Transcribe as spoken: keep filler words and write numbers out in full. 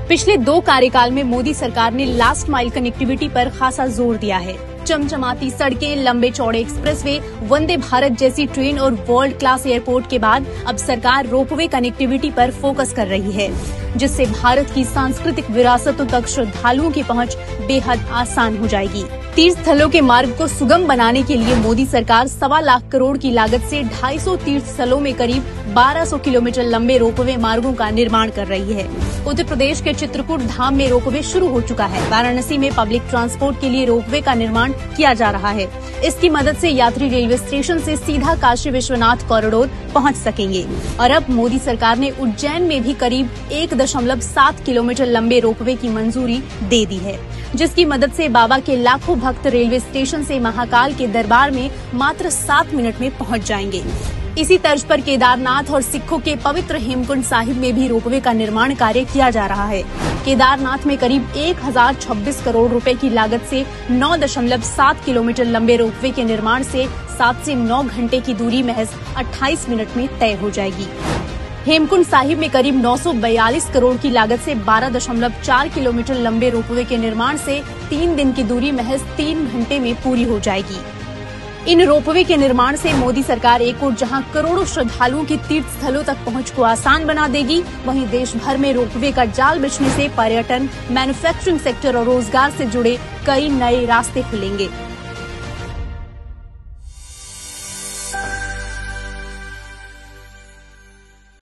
पिछले दो कार्यकाल में मोदी सरकार ने लास्ट माइल कनेक्टिविटी पर खासा जोर दिया है। चमचमाती सड़कें, लंबे चौड़े एक्सप्रेसवे, वंदे भारत जैसी ट्रेन और वर्ल्ड क्लास एयरपोर्ट के बाद अब सरकार रोपवे कनेक्टिविटी पर फोकस कर रही है, जिससे भारत की सांस्कृतिक विरासतों तक श्रद्धालुओं की पहुंच बेहद आसान हो जाएगी। तीर्थ स्थलों के मार्ग को सुगम बनाने के लिए मोदी सरकार सवा लाख करोड़ की लागत से ढाई सौ तीर्थ स्थलों में करीब बारह सौ किलोमीटर लंबे रोपवे मार्गों का निर्माण कर रही है। उत्तर प्रदेश के चित्रकूट धाम में रोपवे शुरू हो चुका है। वाराणसी में पब्लिक ट्रांसपोर्ट के लिए रोपवे का निर्माण किया जा रहा है। इसकी मदद से यात्री रेलवे स्टेशन से सीधा काशी विश्वनाथ कॉरिडोर पहुंच सकेंगे। और अब मोदी सरकार ने उज्जैन में भी करीब एक दशमलव सात किलोमीटर लंबे रोपवे की मंजूरी दे दी है, जिसकी मदद से बाबा के लाखों भक्त रेलवे स्टेशन से महाकाल के दरबार में मात्र सात मिनट में पहुंच जाएंगे। इसी तर्ज पर केदारनाथ और सिखों के पवित्र हेमकुंड साहिब में भी रोपवे का निर्माण कार्य किया जा रहा है। केदारनाथ में करीब एक हजार छब्बीस करोड़ रुपए की लागत से नौ दशमलव सात किलोमीटर लंबे रोपवे के निर्माण से सात से नौ घंटे की दूरी महज अट्ठाईस मिनट में तय हो जाएगी। हेमकुंड साहिब में करीब नौ सौ बयालीस करोड़ की लागत से बारह दशमलव चार किलोमीटर लंबे रोपवे के निर्माण से तीन दिन की दूरी महज तीन घंटे में पूरी हो जाएगी। इन रोपवे के निर्माण से मोदी सरकार एक ओर जहां करोड़ों श्रद्धालुओं की तीर्थ स्थलों तक पहुंच को आसान बना देगी, वहीं देश भर में रोपवे का जाल बिछने से पर्यटन, मैन्युफैक्चरिंग सेक्टर और रोजगार से जुड़े कई नए रास्ते खुलेंगे।